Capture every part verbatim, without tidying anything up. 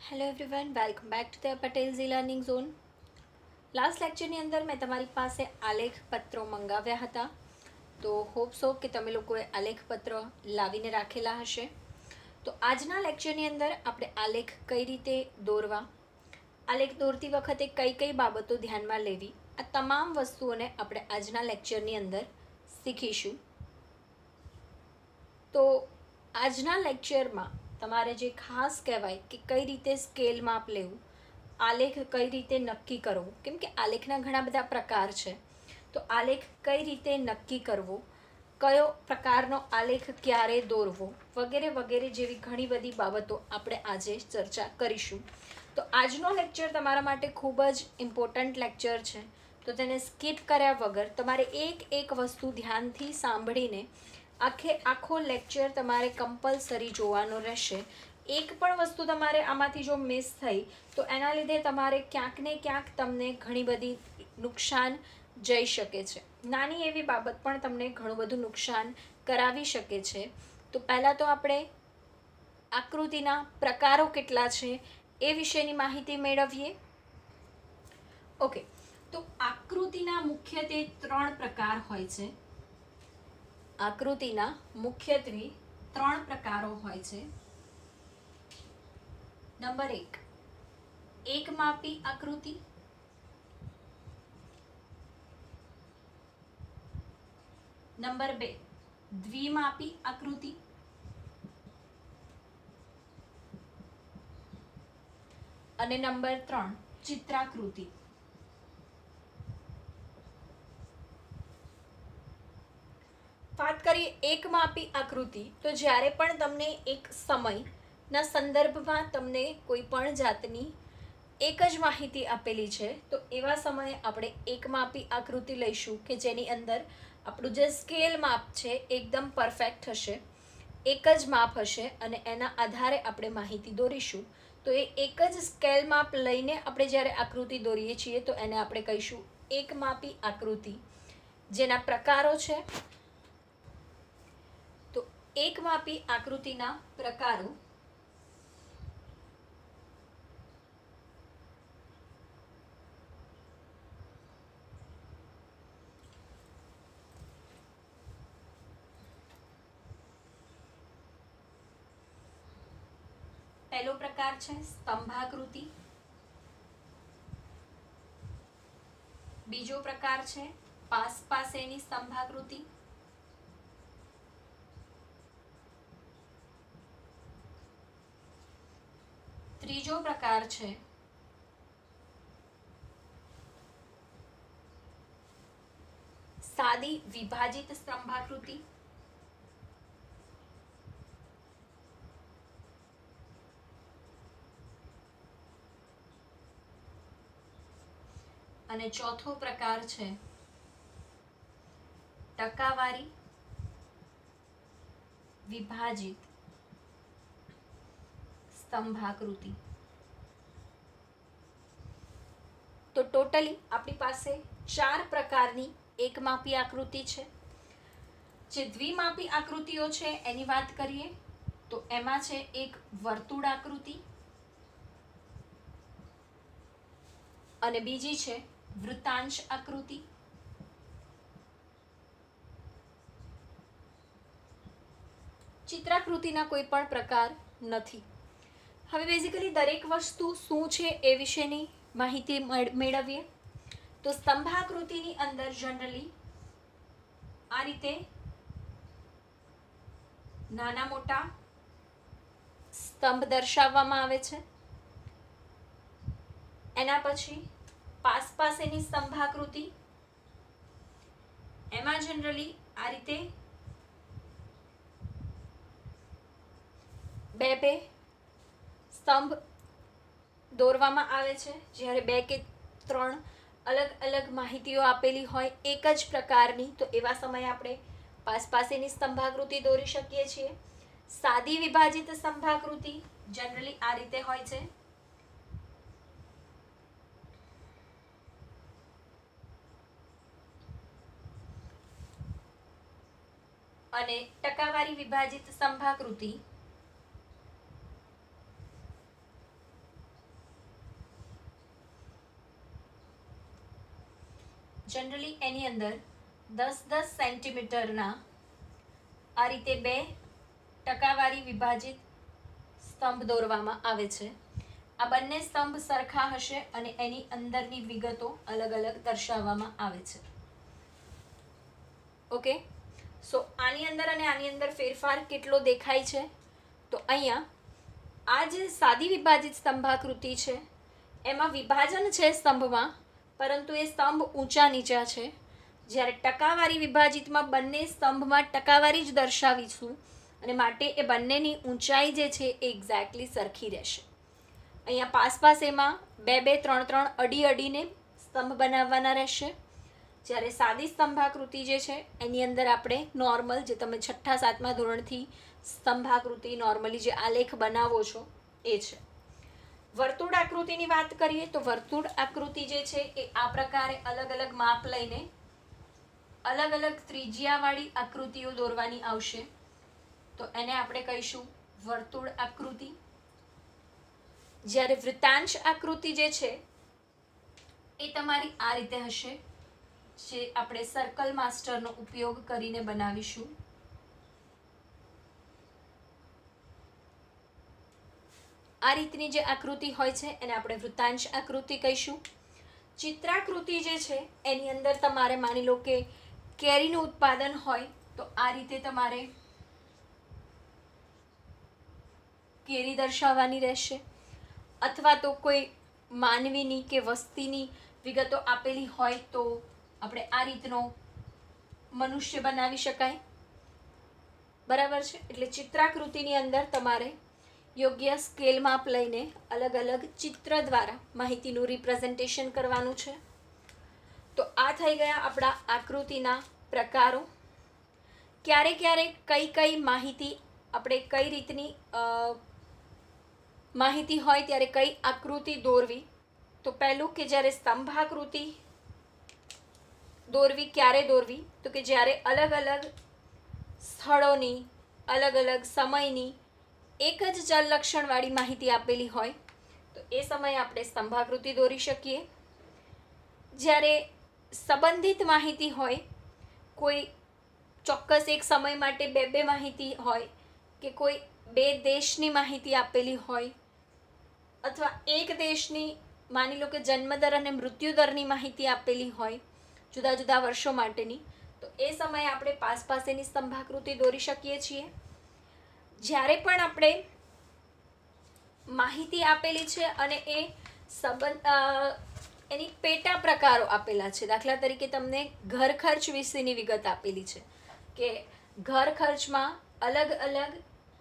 Hello everyone, welcome back to the Patel z learning zone. Last લેક્ચરની અંદર મેં તમારી પાસે આલેખ પત્રો મંગાવ્યા હતા. તો હોપ સો કે તમે લોકોએ આલેખ પત્ર લાવીને રાખેલા હશે. તો આજના લેક્ચરની અંદર આપણે આલેખ કઈ રીતે દોરવા, આલેખ દોરતી વખતે કઈ કઈ બાબતો ધ્યાનમાં લેવી, આ તમામ વસ્તુઓને આપણે આજના લેક્ચરની અંદર શીખીશું. તો આજના લેક્ચરમાં તમારે જે ખાસ કહેવાય કે કઈ રીતે સ્કેલ માપ લેવું, આલેખ કઈ રીતે નક્કી કરવો, કેમ કે આલેખના ઘણા બધા પ્રકાર છે. તો આલેખ કઈ રીતે નક્કી કરવો, કયો પ્રકારનો આલેખ ક્યારે દોરવો વગેરે વગેરે જેવી ઘણી બધી બાબતો આપણે આજે ચર્ચા કરીશું. તો આજનો લેક્ચર તમારા માટે ખૂબ જ ઇમ્પોર્ટન્ટ લેક્ચર છે. તો તેને સ્કીપ કર્યા વગર તમારે એક એક વસ્તુ ધ્યાનથી સાંભળીને આખે આખો લેક્ચર તમારે કમ્પલસરી જોવાનો રહેશે. એક પણ વસ્તુ તમારે આમાંથી જો મિસ થઈ તો એના લીધે તમારે ક્યાંક ને ક્યાંક તમને ઘણી બધી નુકસાન જઈ શકે છે. નાની એવી બાબત પણ તમને ઘણું બધું નુકસાન કરાવી શકે છે. તો પહેલાં તો આપણે આકૃતિના પ્રકારો કેટલા છે એ વિશેની માહિતી મેળવીએ. ઓકે, તો આકૃતિના મુખ્યત્વે ત્રણ પ્રકાર હોય છે. આકૃતિના મુખ્યત્વે ત્રણ પ્રકારો હોય છે. નંબર એક, એકમાપી આકૃતિ. નંબર બે, દ્વિમાપી આકૃતિ. અને નંબર ત્રણ, ચિત્રાકૃતિ. વાત કરીએ એકમાપી આકૃતિ, તો જ્યારે પણ તમને એક સમયના સંદર્ભમાં તમને કોઈ પણ જાતની એક જ માહિતી આપેલી છે તો એવા સમયે આપણે એકમાપી આકૃતિ લઈશું કે જેની અંદર આપણું જે સ્કેલ માપ છે એકદમ પરફેક્ટ હશે, એક જ માપ હશે અને એના આધારે આપણે માહિતી દોરીશું. તો એ એક જ સ્કેલ માપ લઈને આપણે જ્યારે આકૃતિ દોરીએ છીએ તો એને આપણે કહીશું એકમાપી આકૃતિ. જેના પ્રકારો છે, એકમાપી આકૃતિના પ્રકારો. પહેલો પ્રકાર છે સ્તંભાકૃતિ. બીજો પ્રકાર છે પાસ પાસેની સ્તંભાકૃતિ. ત્રીજો પ્રકાર છે સાદી વિભાજિત સ્તંભાકૃતિ. અને ચોથો પ્રકાર છે ટકાવારી વિભાજિત સ્તંભાકૃતિ. તો ટોટલી આપણી પાસે ચાર પ્રકારની એકમાપી આકૃતિ છે. જે દ્વિમાપી આકૃતિઓ છે એની વાત કરીએ તો એમાં છે એક વર્તુળ આકૃતિ અને બીજી છે વૃત્તાંશ આકૃતિ. ચિત્રાકૃતિના કોઈ પણ પ્રકાર નથી. હવે બેઝિકલી દરેક વસ્તુ શું છે એ વિશેની માહિતી મેળવીએ. તો સ્તંભાકૃતિની અંદર જનરલી આ રીતે નાના મોટા સ્તંભ દર્શાવવામાં આવે છે. એના પછી પાસ પાસેની સ્તંભાકૃતિ, એમાં જનરલી આ રીતે બે બે સ્તંભ દોરવામાં આવે છે. જ્યારે બે કે ત્રણ અલગ અલગ માહિતીઓ આપેલી હોય એક જ પ્રકારની તો એવા સમયે આપણે પાસ પાસેની સ્તંભાકૃતિ દોરી શકીએ છીએ. સાદી વિભાજિત સ્તંભાકૃતિ જનરલી આ રીતે હોય છે. અને ટકાવારી વિભાજિત સ્તંભાકૃતિ જનરલી એની અંદર દસ દસ સેન્ટીમીટરના આ રીતે બે ટકાવારી વિભાજિત સ્તંભ દોરવામાં આવે છે. આ બંને સ્તંભ સરખા હશે અને એની અંદરની વિગતો અલગ અલગ દર્શાવવામાં આવે છે. ઓકે, સો આની અંદર અને આની અંદર ફેરફાર કેટલો દેખાય છે? તો અહીંયા આ જે સાદી વિભાજિત સ્તંભાકૃતિ છે એમાં વિભાજન છે સ્તંભમાં, પરંતુ એ સ્તંભ ઊંચા નીચા છે. જ્યારે ટકાવારી વિભાજિતમાં બંને સ્તંભમાં ટકાવારી જ દર્શાવીશું અને માટે એ બંનેની ઊંચાઈ જે છે એ એક્ઝેક્ટલી સરખી રહેશે. અહીંયા પાસ પાસ એમાં બે બે ત્રણ ત્રણ અડી અડીને સ્તંભ બનાવવાના રહેશે. જ્યારે સાદી સ્તંભાકૃતિ જે છે એની અંદર આપણે નોર્મલ, જે તમે છઠ્ઠા સાતમા ધોરણથી સ્તંભાકૃતિ નોર્મલી જે આલેખ બનાવો છો એ છે. વર્તુળ આકૃતિની વાત કરીએ તો વર્તુળ આકૃતિ જે છે એ આ પ્રકારે અલગ અલગ માપ લઈને અલગ અલગ ત્રિજ્યાવાળી આકૃતિઓ દોરવાની આવશે. તો એને આપણે કહીશું વર્તુળ આકૃતિ. જ્યારે વૃત્તાંશ આકૃતિ જે છે એ તમારી આ રીતે હશે, જે આપણે સર્કલ માસ્ટરનો ઉપયોગ કરીને બનાવીશું. આ રીતની જે આકૃતિ હોય છે એને આપણે વૃત્તાંશ આકૃતિ કહીશું. ચિત્રાકૃતિ જે છે એની અંદર તમારે માની લો કે કેરીનું ઉત્પાદન હોય તો આ રીતે તમારે કેરી દર્શાવવાની રહેશે, અથવા તો કોઈ માનવીની કે વસ્તીની વિગતો આપેલી હોય તો આપણે આ રીતનો મનુષ્ય બનાવી શકાય. બરાબર છે? એટલે ચિત્રાકૃતિની અંદર તમારે યોગ્ય સ્કેલ માપ લઈને અલગ અલગ ચિત્ર દ્વારા માહિતીનું રિપ્રેઝન્ટેશન કરવાનું છે. તો આ થઈ ગયા આપણા આકૃતિના પ્રકારો. ક્યારે ક્યારે કઈ કઈ માહિતી આપણે કઈ રીતની માહિતી હોય ત્યારે કઈ આકૃતિ દોરવી? તો પહેલું કે જ્યારે સ્તંભાકૃતિ દોરવી ક્યારે દોરવી? તો કે જ્યારે અલગ અલગ સ્થળોની અલગ અલગ સમયની એક જ ચલ લક્ષણવાળી માહિતી આપેલી હોય તો એ સમયે આપણે સ્તંભાકૃતિ દોરી શકીએ. જ્યારે સંબંધિત માહિતી હોય, કોઈ ચોક્કસ એક સમય માટે બે બે માહિતી હોય, કે કોઈ બે દેશની માહિતી આપેલી હોય, અથવા એક દેશની માની લો કે જન્મદર અને મૃત્યુદરની માહિતી આપેલી હોય જુદા જુદા વર્ષો માટેની, તો એ સમયે આપણે પાસ પાસેની સ્તંભાકૃતિ દોરી શકીએ છીએ. જ્યારે પણ આપણે માહિતી આપેલી છે અને એ સંબંધ એની પેટા પ્રકારો આપેલા છે, દાખલા તરીકે તમને ઘર ખર્ચ વિશેની વિગત આપેલી છે કે ઘર ખર્ચમાં અલગ અલગ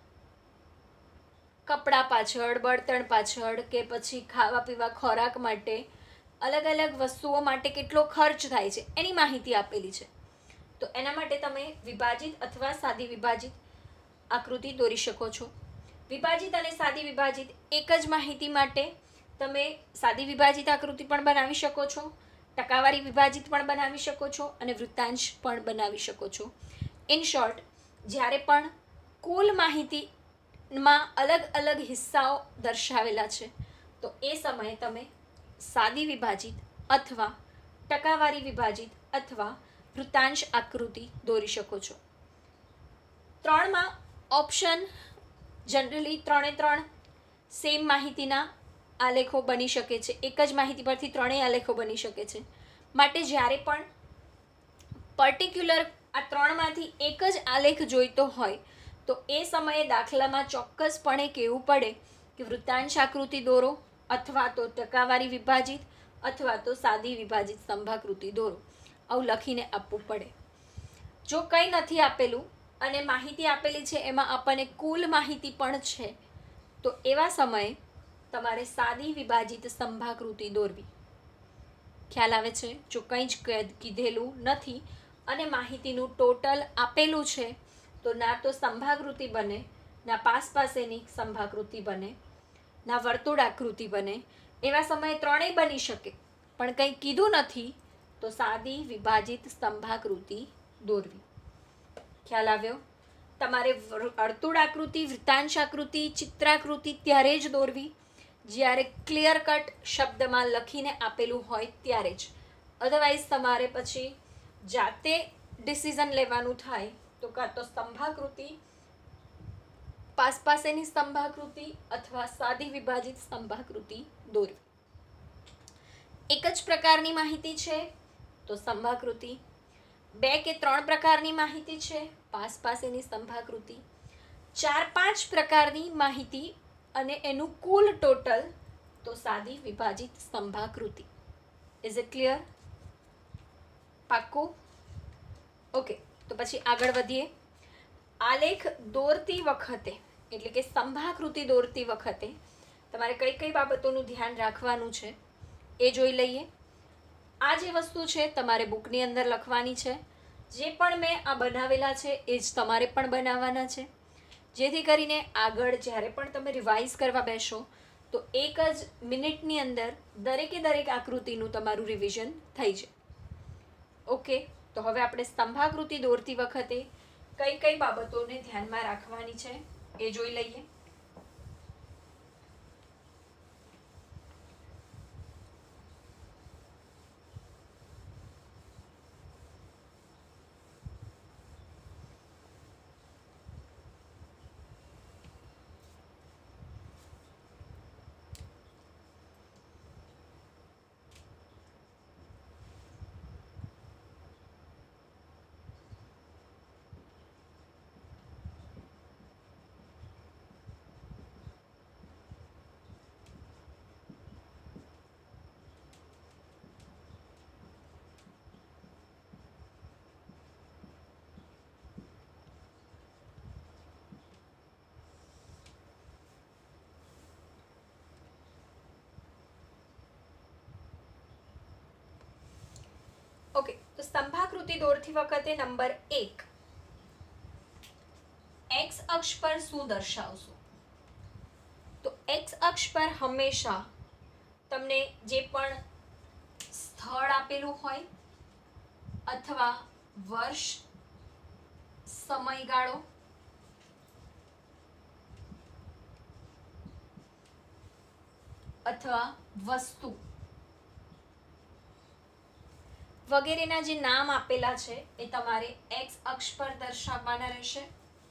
કપડાં પાછળ, બળતણ પાછળ, કે પછી ખાવા પીવા ખોરાક માટે અલગ અલગ વસ્તુઓ માટે કેટલો ખર્ચ થાય છે એની માહિતી આપેલી છે. તો એના માટે તમે વિભાજિત અથવા સાદી વિભાજિત આકૃતિ દોરી શકો છો. વિભાજિત અને સાદી વિભાજિત એક જ માહિતી માટે તમે સાદી વિભાજિત આકૃતિ પણ બનાવી શકો છો, ટકાવારી વિભાજિત પણ બનાવી શકો છો અને વૃત્તાંશ પણ બનાવી શકો છો. ઇન શોર્ટ, જ્યારે પણ કુલ માહિતીમાં અલગ અલગ હિસ્સાઓ દર્શાવેલા છે તો એ સમયે તમે સાદી વિભાજિત અથવા ટકાવારી વિભાજિત અથવા વૃત્તાંશ આકૃતિ દોરી શકો છો. ત્રણમાં ઓપ્શન જનરલી ત્રણે ત્રણ સેમ માહિતીના આલેખો બની શકે છે. એક જ માહિતી પરથી ત્રણેય આલેખો બની શકે છે. માટે જ્યારે પણ પર્ટિક્યુલર આ ત્રણમાંથી એક જ આલેખ જોઈતો હોય તો એ સમયે દાખલામાં ચોક્કસપણે કહેવું પડે કે વૃત્તાંશ આકૃતિ દોરો, અથવા તો ટકાવારી વિભાજિત અથવા તો સાદી વિભાજિત સ્તંભાકૃતિ દોરો. આવું લખીને આપવું પડે. જો કંઈ નથી આપેલું અને માહિતી આપેલી છે એમાં આપણને કુલ માહિતી પણ છે તો એવા સમયે તમારે સાદી વિભાજિત સ્તંભાકૃતિ દોરવી. ખ્યાલ આવે છે? જો કંઈ જ કીધેલું નથી અને માહિતીનું ટોટલ આપેલું છે તો ના તો સ્તંભાકૃતિ બને, ના પાસ પાસેની સ્તંભાકૃતિ બને, ના વર્તુળ આકૃતિ બને. એવા સમયે ત્રણેય બની શકે પણ કંઈ કીધું નથી તો સાદી વિભાજિત સ્તંભાકૃતિ દોરવી. ખ્યાલ આવ્યો? તમારે વર્તુળ આકૃતિ, વૃત્તાંશ આકૃતિ, ચિત્રાકૃતિ ત્યારે જ દોરવી જ્યારે ક્લિયર કટ શબ્દમાં લખીને આપેલું હોય ત્યારે જ. અધરવાઇઝ તમારે પછી જાતે ડિસિઝન લેવાનું થાય તો કાં તો સ્તંભાકૃતિ, પાસ પાસેની સ્તંભાકૃતિ અથવા સાદી વિભાજિત સ્તંભાકૃતિ દોરવી. એક જ પ્રકારની માહિતી છે તો સ્તંભાકૃતિ, બે કે ત્રણ પ્રકારની માહિતી છે પાસ પાસેની સ્તંભાકૃતિ, ચાર પાંચ પ્રકારની માહિતી અને એનું કુલ ટોટલ તો સાદી વિભાજિત સ્તંભાકૃતિ. Is it clear? પાક્કું? ઓકે, તો પછી આગળ વધીએ. આલેખ દોરતી વખતે એટલે કે સ્તંભાકૃતિ દોરતી વખતે તમારે કઈ કઈ બાબતોનું ધ્યાન રાખવાનું છે એ જોઈ લઈએ. આ જે વસ્તુ છે તમારે બુકની અંદર લખવાની છે. જે પણ મેં આ બનાવેલા છે એ જ તમારે પણ બનાવવાના છે, જેથી કરીને આગળ જ્યારે પણ તમે રિવાઇઝ કરવા બેસો તો એક જ મિનિટની અંદર દરેકે દરેક આકૃતિનું તમારું રિવિઝન થઈ જાય. ઓકે, તો હવે આપણે સ્તંભાકૃતિ દોરતી વખતે કઈ કઈ બાબતોને ધ્યાનમાં રાખવાની છે એ જોઈ લઈએ. ઓકે, તો સ્તંભાકૃતિ દોરતી વખતે નંબર એક, એક્સ અક્ષ પર શું દર્શાવશો? તો એક્સ અક્ષ પર હંમેશા તમને જે પણ સ્થળ આપેલું હોય અથવા વર્ષ, સમયગાળો અથવા વસ્તુ વગેરેના જે નામ આપેલા છે એ તમારે એક્સ અક્ષ પર દર્શાવવાના રહેશે.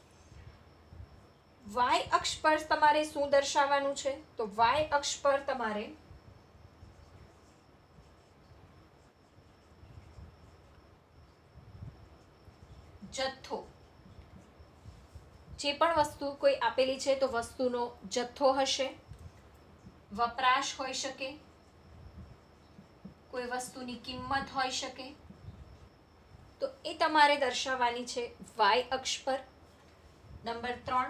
વાય અક્ષ પર તમારે શું દર્શાવવાનું છે? તો વાય અક્ષ પર તમારે જથ્થો, જે પણ વસ્તુ કોઈ આપેલી છે તો વસ્તુનો જથ્થો હશે, વપરાશ હોઈ શકે, કોઈ વસ્તુની કિંમત હોઈ શકે, તો એ તમારે દર્શાવવાની છે વાય અક્ષ પર. નંબર ત્રણ,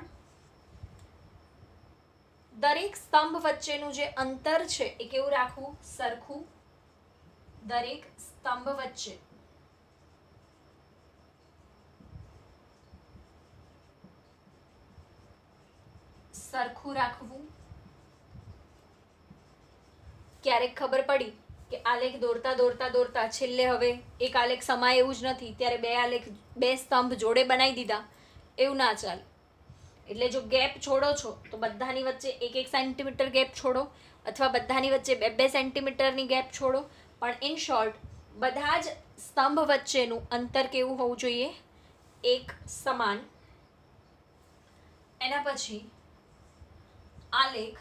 દરેક સ્તંભ વચ્ચેનું જે અંતર છે એ કેવું રાખવું? સરખું. દરેક સ્તંભ વચ્ચે સરખું રાખવું. ક્યારેક ખબર પડી કે આલેખ દોરતા દોરતા દોરતા છેલ્લે હવે એક આલેખ સમાય એવું જ નથી, ત્યારે બે આલેખ બે સ્તંભ જોડે બનાવી દીધા, એવું ના ચાલે. એટલે જો ગેપ છોડો છો તો બધાની વચ્ચે એક એક સેન્ટીમીટર ગેપ છોડો અથવા બધાની વચ્ચે બે બે સેન્ટીમીટરની ગેપ છોડો, પણ ઇન શોર્ટ બધા જ સ્તંભ વચ્ચેનું અંતર કેવું હોવું જોઈએ? એક સમાન. એના પછી આલેખ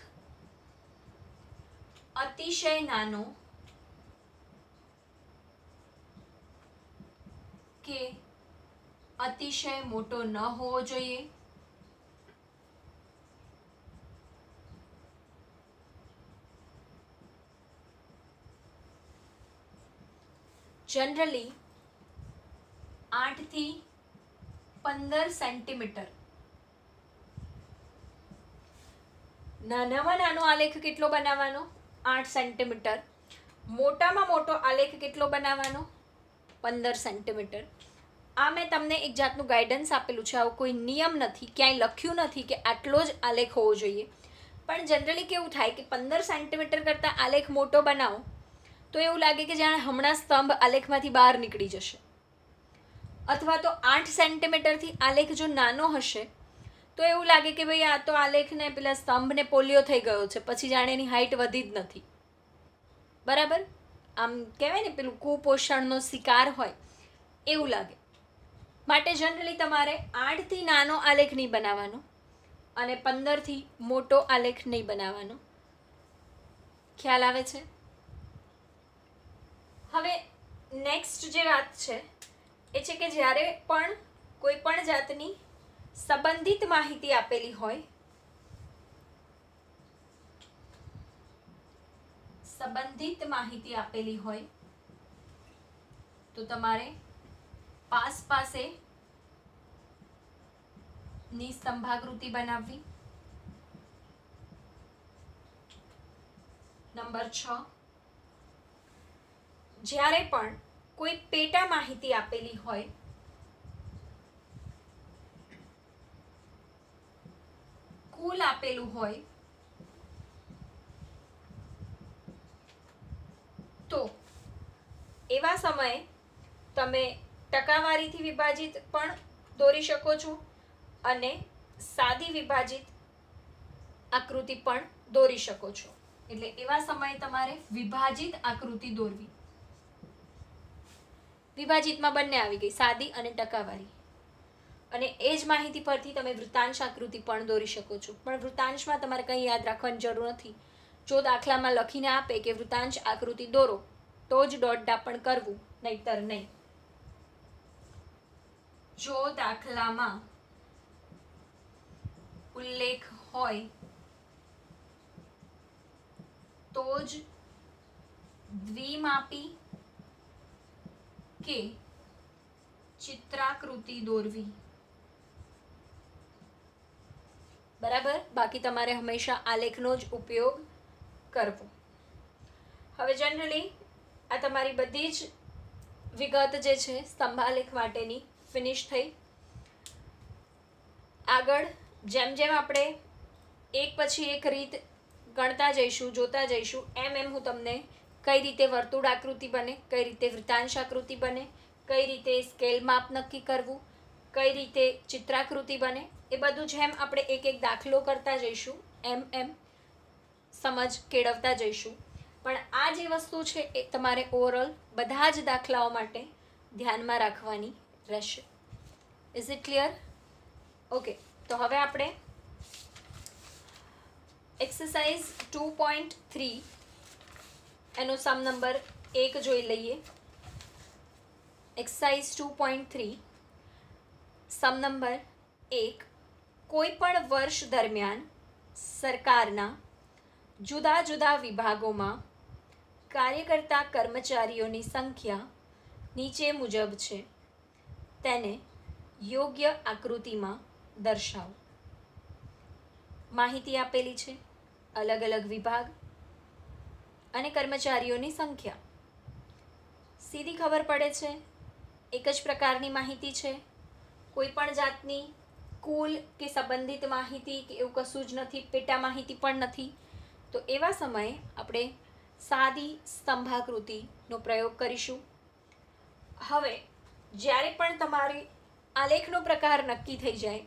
અતિશય નાનો કે અતિશય મોટો ન હોવો જોઈએ. જનરલી આઠથી પંદર સેન્ટીમીટર. નાનામાં નાનો આલેખ કેટલો બનાવવાનો? આઠ સેન્ટીમીટર. મોટામાં મોટો આલેખ કેટલો બનાવવાનો? પંદર સેન્ટીમીટર. આ મેં તમને એક જાતનું ગાઈડન્સ આપેલું છે, આવું કોઈ નિયમ નથી, ક્યાંય લખ્યું નથી કે આટલો જ આલેખ હોવો જોઈએ. પણ જનરલી કેવું થાય કે પંદર સેન્ટીમીટર કરતાં આલેખ મોટો બનાવો તો એવું લાગે કે જાણે હમણાં સ્તંભ આલેખમાંથી બહાર નીકળી જશે. અથવા તો આઠ સેન્ટીમીટરથી આલેખ જો નાનો હશે તો એવું લાગે કે ભાઈ આ તો આલેખને પેલા સ્તંભને પોલિયો થઈ ગયો છે, પછી જાણે એની હાઇટ વધી જ નથી. બરાબર? આમ કહેવાય ને પેલું કુપોષણનો શિકાર હોય એવું લાગે. માટે જનરલી તમારે આઠથી નાનો આલેખ નહીં બનાવવાનો અને પંદરથી મોટો આલેખ નહીં બનાવવાનો. ખ્યાલ આવે છે? હવે નેક્સ્ટ જે વાત છે એ છે કે જ્યારે પણ કોઈ પણ જાતની સંબંધિત માહિતી આપેલી હોય, સંબંધિત માહિતી આપેલી હોય તો તમારે પાસ પાસે ની સ્તંભાકૃતિ બનાવવી. નંબર છ, જ્યારે પણ કોઈ પેટા માહિતી આપેલી હોય કુલ આપેલું હોય તો એવા સમયે તમે ટકાવારીથી વિભાજિત પણ દોરી શકો છો અને સાદી વિભાજિત આકૃતિ પણ દોરી શકો છો. એટલે એવા સમયે તમારે વિભાજિત આકૃતિ દોરવી. વિભાજિતમાં બંને આવી ગઈ, સાદી અને ટકાવારી. અને એ જ માહિતી પરથી તમે વૃત્તાંશ આકૃતિ પણ દોરી શકો છો. પણ વૃત્તાંશમાં તમારે કંઈ યાદ રાખવાની જરૂર નથી. જો દાખલામાં લખીને આપે કે વૃત્તાંશ આકૃતિ દોરો તો જ ડોટ ડાપણ કરવું, નહીતર નહીં. જો દાખલામાં ઉલ્લેખ હોય તો જ દ્વિમાપી કે ચિત્રાકૃતિ દોરવી. બરાબર? બાકી તમારે હંમેશા આલેખનો જ ઉપયોગ કરવો. હવે જનરલી આ તમારી બધી જ વિગત જે છે સ્તંભાલેખ માટેની ફિનિશ થઈ. આગળ જેમ જેમ આપણે એક પછી એક રીત ગણતા જઈશું, જોતા જઈશું, એમ એમ હું તમને કઈ રીતે વર્તુળ આકૃતિ બને, કઈ રીતે વૃત્તાંશ આકૃતિ બને, કઈ રીતે સ્કેલ માપ નક્કી કરવું, કઈ રીતે ચિત્રાકૃતિ બને, એ બધું જેમ આપણે એક એક દાખલો કરતા જઈશું એમ એમ સમજ કેળવતા જઈશું. પણ આ જે વસ્તુ છે એ તમારે ઓવરઓલ બધા જ દાખલાઓ માટે ધ્યાનમાં રાખવાની રહેશે. Is it clear? ઓકે, તો હવે આપણે એક્સરસાઇઝ ટુ પોઈન્ટ થ્રી એનો સમ નંબર એક જોઈ લઈએ. Exercise two point three sum number એક, કોઈ પણ વર્ષ દરમિયાન સરકારના જુદા જુદા વિભાગોમાં કાર્ય કરતા કર્મચારીઓની સંખ્યા નીચે મુજબ છે, તેને યોગ્ય આકૃતિમાં દર્શાવો. માહિતી આપેલી છે, અલગ અલગ વિભાગ અને કર્મચારીઓની સંખ્યા. સીધી ખબર પડે છે એક જ પ્રકારની માહિતી છે, કોઈ પણ જાતની કુલ કે સંબંધિત માહિતી કે એવું કશું જ નથી, પેટા માહિતી પણ નથી. તો એવા સમયે આપણે સાદી સ્તંભાકૃતિનો પ્રયોગ કરીશું. હવે જ્યારે પણ તમારી આલેખનો પ્રકાર નક્કી થઈ જાય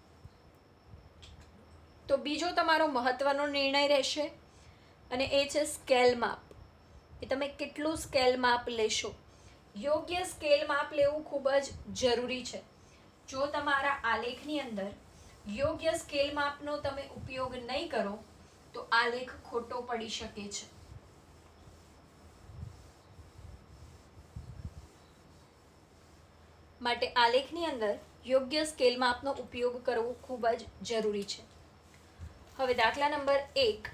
તો બીજો તમારો મહત્વનો નિર્ણય રહેશે અને એ છે સ્કેલ માપ. એ તમે કેટલું સ્કેલ માપ લેશો. યોગ્ય સ્કેલ માપ લેવું ખૂબ જ જરૂરી છે. જો તમારા આલેખની અંદર યોગ્ય સ્કેલ માપનો તમે ઉપયોગ નહીં કરો તો આલેખ ખોટો પડી શકે છે. માટે આલેખની અંદર યોગ્ય સ્કેલ માપનો ઉપયોગ કરવો ખૂબ જ જરૂરી છે. હવે દાખલા નંબર એક,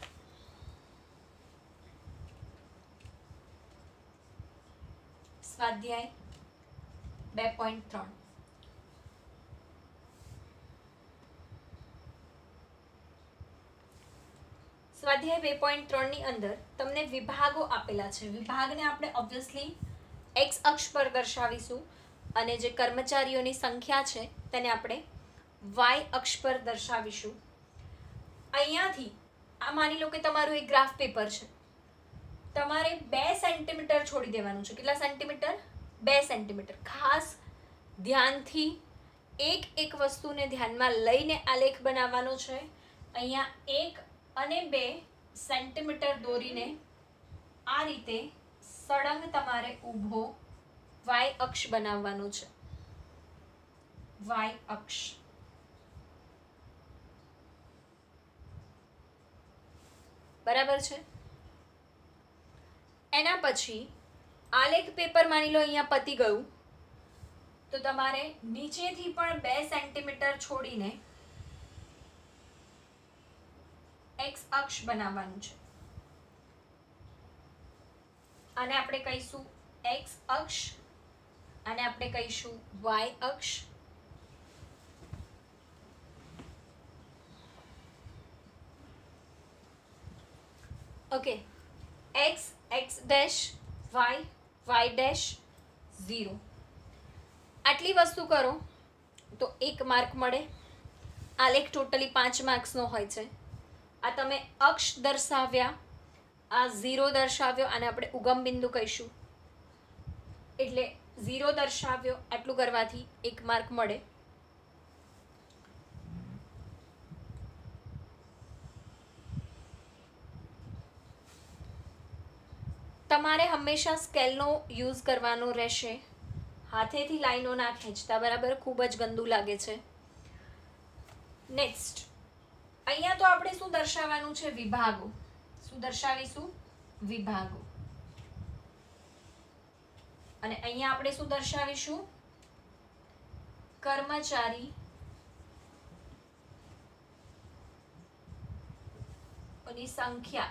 સ્વાધ્યાય બે પોઈન્ટ ત્રણ. સ્વાધ્યાય બે પોઈન્ટ ત્રણની અંદર તમને વિભાગો આપેલા છે. વિભાગને આપણે ઓબ્વિયસલી એક્સ અક્ષ પર દર્શાવીશું અને જે કર્મચારીઓની સંખ્યા છે તેને આપણે વાય અક્ષ પર દર્શાવીશું. અહીંયાથી આ માની લો કે તમારું એક ગ્રાફ પેપર છે. તમારે બે સેન્ટીમીટર છોડી દેવાનું છે. કેટલા સેન્ટીમીટર? બે સેન્ટીમીટર. ખાસ ધ્યાનથી એક એક વસ્તુને ધ્યાનમાં લઈને આલેખ બનાવવાનો છે. અહીંયા એક અને બે સેન્ટીમીટર દોરીને આ રીતે સળંગ તમારે ઊભો વાય અક્ષ બનાવવાનો છે. વાય અક્ષ. બરાબર છે. એના પછી આલેખ પેપર માની લો અહીંયા પતી ગયું, તો તમારે નીચેથી પણ બે સેન્ટીમીટર છોડીને એક્સ અક્ષ બનાવવાનું છે. આને આપણે કહીશું એક્સ અક્ષ, આને આપણે કહીશું વાય અક્ષ. Okay, X X dash Y Y dash zero. આટલી વસ્તુ કરો તો એક માર્ક મળે. આલેખ ટોટલી પાંચ માર્ક્સનો હોય છે. આ તમે અક્ષ દર્શાવ્યા, આ ઝીરો દર્શાવ્યો, આને આપણે ઉગમ બિંદુ કહીશું, એટલે ઝીરો દર્શાવ્યો, આટલું કરવાથી એક માર્ક મળે. તમારે હંમેશા સ્કેલનો યુઝ કરવાનો રહેશે. હાથેથી લાઈનો ના ખેંચતા, બરાબર? ખૂબ જ ગંદુ લાગે છે. નેક્સ્ટ, અહીંયા તો આપણે શું દર્શાવવાનું છે? વિભાગો. શું દર્શાવીશું? વિભાગો. અને અહીંયા આપણે શું દર્શાવીશું? કર્મચારી ની સંખ્યા.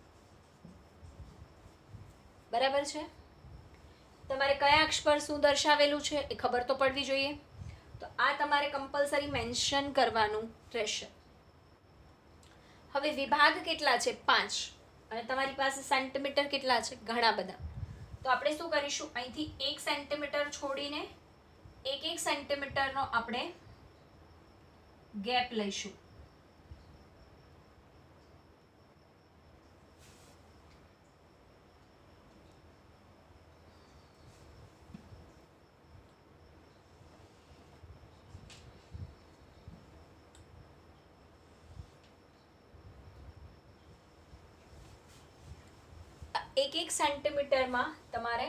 બરાબર છે? તમારે કયા અક્ષ પર શું દર્શાવેલું છે એ ખબર તો પડવી જોઈએ. તો આ તમારે કમ્પલસરી મેન્શન કરવાનું રહેશે. હવે વિભાગ કેટલા છે? પાંચ. અને તમારી પાસે સેન્ટીમીટર કેટલા છે? ઘણા બધા. તો આપણે શું કરીશું? અહીંથી એક સેન્ટીમીટર છોડીને એક એક સેન્ટીમીટરનો આપણે ગેપ લઈશું. એક એક સેન્ટીમીટરમાં તમારે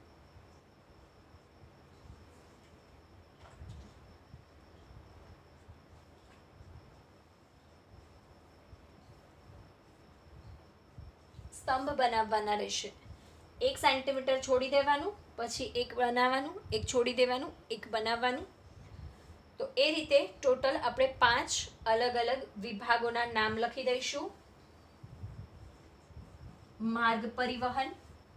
સ્તંભ બનાવવાના રહેશે. એક સેન્ટીમીટર છોડી દેવાનું, પછી એક બનાવવાનું, એક છોડી દેવાનું, એક બનાવવાનું. તો એ રીતે ટોટલ આપણે પાંચ અલગ અલગ વિભાગોના નામ લખી દઈશું. માર્ગ પરિવહન,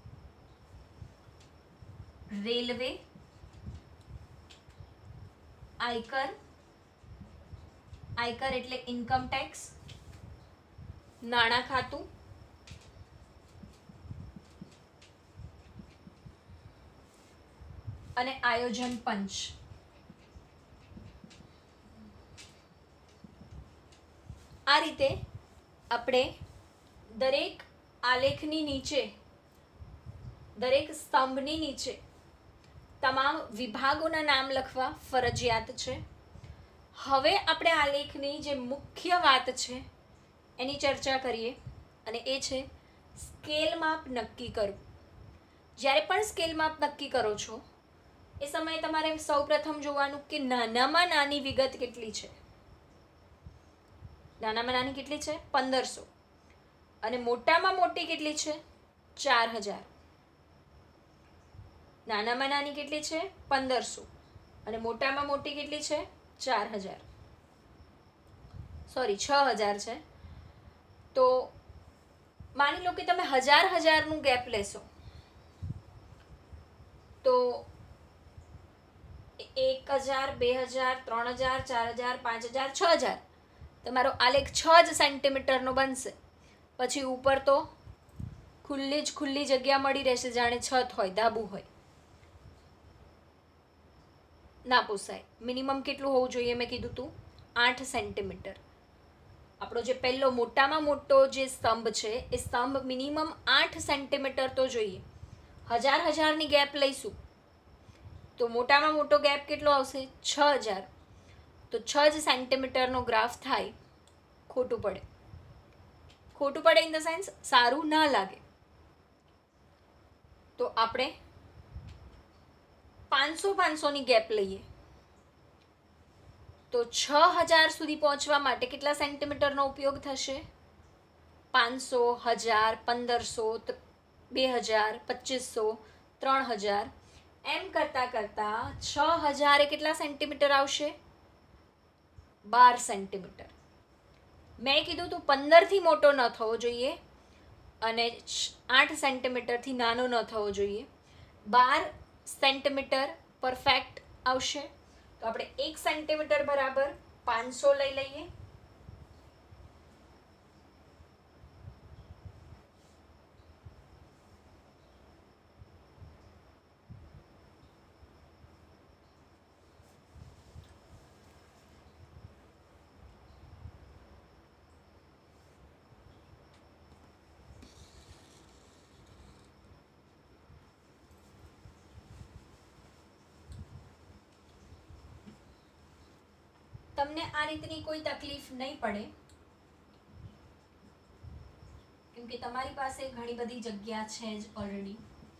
રેલવે, આયકર, આયકર એટલે ઇન્કમ ટેક્સ, નાણાં ખાતું, અને આયોજન પંચ. આ રીતે આપણે દરેક આલેખની નીચે, દરેક સ્તંભની નીચે તમામ વિભાગોના નામ લખવા ફરજિયાત છે. હવે આપણે આલેખની જે મુખ્ય વાત છે એની ચર્ચા કરીએ, અને એ છે સ્કેલ માપ નક્કી કરવું. જ્યારે પણ સ્કેલ માપ નક્કી કરો છો એ સમયે તમારે સૌપ્રથમ જોવાનું કે નાનામાં નાની વિગત કેટલી છે. નાનામાં નાની કેટલી છે? પંદરસો. અને મોટામાં મોટી કેટલી છે? ચાર હજાર. નાનામાં નાની કેટલી છે? પંદરસો. અને મોટામાં મોટી કેટલી છે? ચાર હજાર. સોરી, છ હજાર છે. તો માની લો કે તમે હજાર હજારનું ગેપ લેશો તો એક હજાર, બે હજાર, ત્રણ હજાર, ચાર હજાર, પાંચ હજાર, છ હજાર તમારો આલેખ છ જ સેન્ટીમીટરનો બનશે. પછી ઉપર તો ખુલ્લી જ ખુલ્લી જગ્યા મળી રહેશે, જાણે છત હોય, ધાબુ હોય. ના પોસાય. મિનિમમ કેટલું હોવું જોઈએ? મેં કીધું તું આઠ સેન્ટીમીટર. આપણો જે પહેલો મોટામાં મોટો જે સ્તંભ છે એ સ્તંભ મિનિમમ આઠ સેન્ટીમીટર તો જોઈએ. હજાર હજારની ગેપ લઈશું તો મોટામાં મોટો ગેપ કેટલો આવશે? છ હજાર. તો છ જ સેન્ટીમીટરનો ગ્રાફ થાય. ખોટું પડે. ખોટું પડે ઇન ધ સેન્સ સારું ના લાગે. તો તો આપણે પાંચસો પાંચસોની ગેપ લઈએ તો છ હજાર સુધી પહોંચવા માટે કેટલા સેન્ટીમીટરનો ઉપયોગ થશે? પાંચસો, હજાર, પંદરસો, બે હજાર, પચીસો, ત્રણ હજાર, એમ કરતાં કરતાં છ હજારે કેટલા સેન્ટીમીટર આવશે? બાર સેન્ટીમીટર. મેં કીધું તું પંદરથી મોટો ન થવો જોઈએ અને આઠ સેન્ટીમીટરથી નાનો ન થવો જોઈએ. બાર સેન્ટીમીટર પરફેક્ટ આવશે. તો આપણે એક સેન્ટીમીટર બરાબર પાંચસો લઈ લઈએ. તમને આ રીતની કોઈ તકલીફ નહીં પડે કેમ કે તમારી પાસે ઘણી બધી જગ્યા છે જ ઓલરેડી.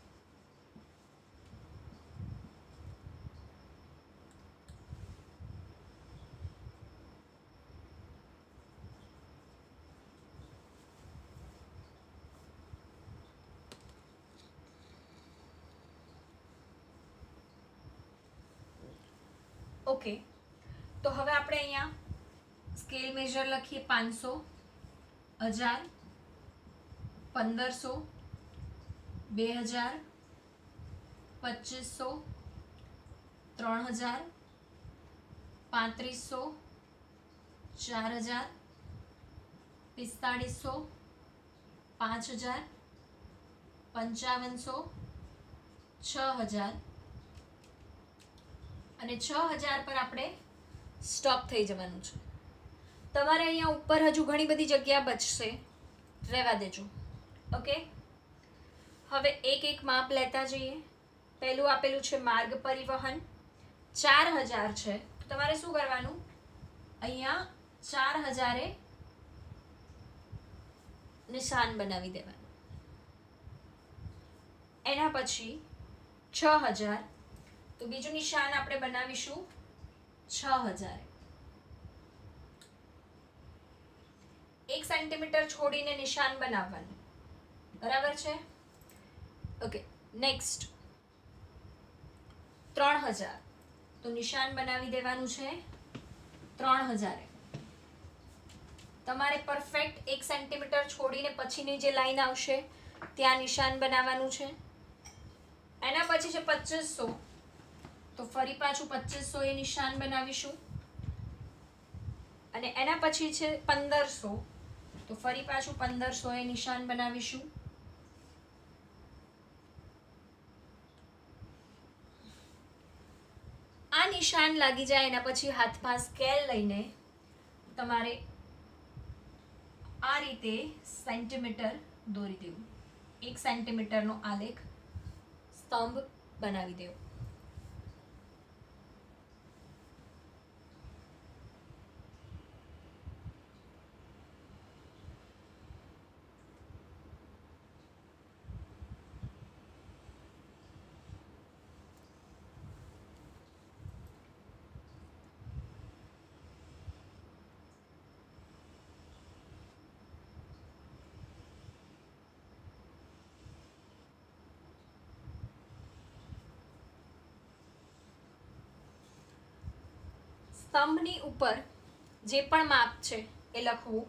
ઓકે, તો હવે આપણે અહીંયા સ્કેલ મેજર લખીએ. પાંચસો, હજાર, પંદરસો, બે હજાર, પચીસો, ત્રણ હજાર, પાંત્રીસો, ચાર હજાર, પિસ્તાળીસો, પાંચ હજાર, પંચાવનસો, છ હજાર અને છ હજાર પર આપણે સ્ટોપ થઈ જવાનું છે. તમારે અહીંયા ઉપર હજુ ઘણી બધી જગ્યા બચશે, રહેવા દેજો. ઓકે, હવે એક એક માપ લેતા જઈએ. પહેલું આપેલું છે માર્ગ પરિવહન, ચાર હજાર છે. તમારે શું કરવાનું? અહીંયા ચાર હજારે નિશાન બનાવી દેવાનું. એના પછી છ હજાર, તો બીજું નિશાન આપણે બનાવીશું છ હજાર. એક સેન્ટીમીટર છોડીને નિશાન બનાવવાનું, બરાબર છે? ઓકે, નેક્સ્ટ ત્રણ હજાર, તો નિશાન બનાવી દેવાનું છે ત્રણ હજારે. તમારે પરફેક્ટ એક સેન્ટીમીટર છોડીને પછીની જે લાઈન આવશે ત્યાં નિશાન બનાવવાનું છે. એના પછી છે પચીસો, તો ફરી પાછું પચીસો એ નિશાન બનાવીશું. અને એના પછી છે પંદરસો, તો ફરી પાછું પંદરસો એ નિશાન બનાવીશું. આ નિશાન લાગી જાય એના પછી હાથમાં સ્કેલ લઈને તમારે આ રીતે સેન્ટીમીટર દોરી દેવું. એક સેન્ટીમીટરનો આલેખ સ્તંભ બનાવી દેવો. સ્તંભની ઉપર જે પણ માપ છે એ લખવું.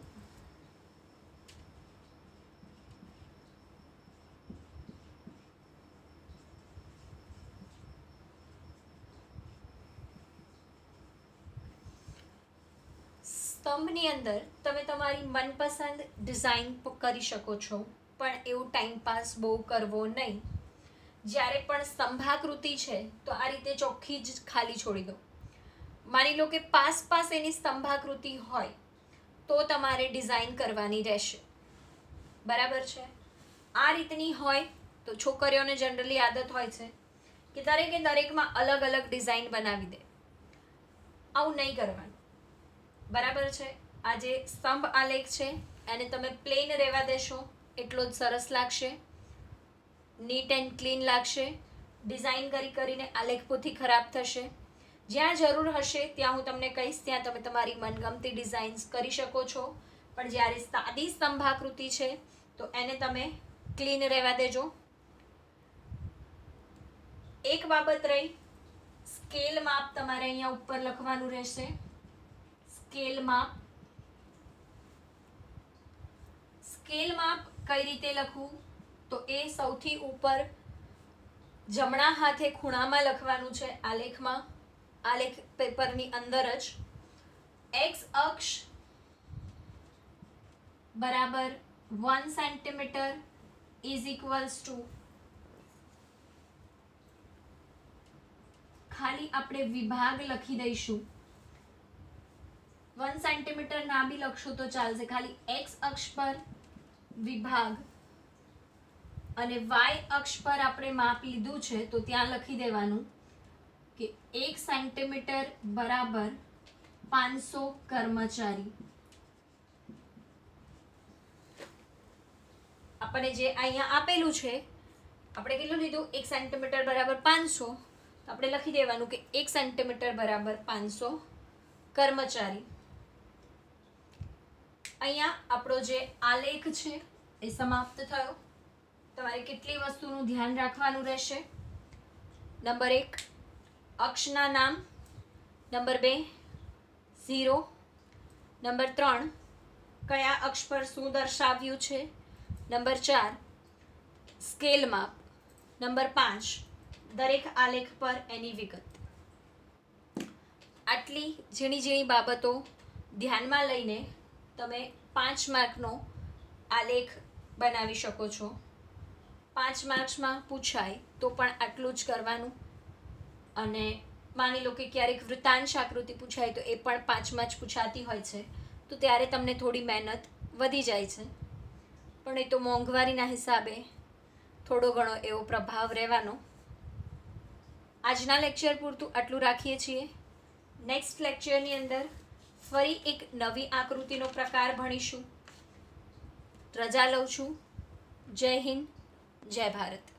સ્તંભની અંદર તમે તમારી મનપસંદ ડિઝાઇન કરી શકો છો, પણ એવું ટાઈમ પાસ બહુ કરવો નહીં. જ્યારે પણ સ્તંભાકૃતિ છે તો આ રીતે ચોખ્ખી જ ખાલી છોડી દો. માની લો કે પાસ પાસ એની સ્તંભાકૃતિ હોય તો તમારે ડિઝાઇન કરવાની રહેશે, બરાબર છે? આ રીતની હોય તો છોકરીઓને જનરલી આદત હોય છે કે દરેકે દરેકમાં અલગ અલગ ડિઝાઇન બનાવી દે. આવું નહીં કરવાનું, બરાબર છે? આ જે સ્તંભ આલેખ છે એને તમે પ્લેન રહેવા દેશો એટલો જ સરસ લાગશે. નીટ એન્ડ ક્લીન લાગશે, ડિઝાઇન કરી કરીને આલેખ પોથી ખરાબ થશે. જ્યાં જરૂર હશે ત્યાં હું તમને કહીશ, ત્યાં તમે તમારી મનગમતી ડિઝાઇન્સ કરી શકો છો. પણ જ્યારે સાદી સ્તંભાકૃતિ છે તો એને તમે ક્લીન રહેવા દેજો. એક બાબત રહી, સ્કેલ માપ તમારે અહીંયા ઉપર લખવાનું રહેશે. સ્કેલ માપ સ્કેલ માપ કઈ રીતે લખવું, તો એ સૌથી ઉપર જમણા હાથે ખૂણામાં લખવાનું છે આલેખમાં, આલેખ પેપરની અંદર જ. એક્સ અક્ષ બરાબર one centimetre is equals to, ખાલી આપણે વિભાગ લખી દઈશું. વન સેન્ટીમીટર ના બી લખશો તો ચાલશે, ખાલી એક્સ અક્ષ પર વિભાગ અને વાય અક્ષ પર આપણે માપ લીધું છે તો ત્યાં લખી દેવાનું કે એક સેન્ટીમીટર બરાબર પાંચસો કર્મચારી. આપણે જે અહીંયા આપેલું છે, આપણે કેટલું લીધું, એક સેન્ટીમીટર બરાબર પાંચસો, તો આપણે લખી દેવાનું કે એક સેન્ટીમીટર બરાબર પાંચસો કર્મચારી. અહીંયા આપણો જે આલેખ છે એ સમાપ્ત થયો. તમારે કેટલી વસ્તુનું ધ્યાન રાખવાનું રહેશે. નંબર એક, અક્ષના નામ. નંબર બે, ઝીરો. નંબર ત્રણ, કયા અક્ષ પર શું દર્શાવ્યું છે. નંબર ચાર, સ્કેલ માપ. નંબર પાંચ, દરેક આલેખ પર એની વિગત. આટલી ઝીણી ઝીણી બાબતો ધ્યાનમાં લઈને તમે પાંચ માર્કનો આલેખ બનાવી શકો છો. પાંચ માર્ક્સમાં પૂછાય તો પણ આટલું જ કરવાનું. અને માની લો કે ક્યારેક વૃત્તાંશ આકૃતિ પૂછાય તો એ પણ પાંચમાં જ પૂછાતી હોય છે, તો ત્યારે તમને થોડી મહેનત વધી જાય છે. પણ એ તો મોંઘવારીના હિસાબે થોડો ઘણો એવો પ્રભાવ રહેવાનો. આજના લેક્ચર પૂરતું આટલું રાખીએ છીએ. નેક્સ્ટ લેક્ચરની અંદર ફરી એક નવી આકૃતિનો પ્રકાર ભણીશું. રજા લઉં છું. જય હિન્દ, જય ભારત.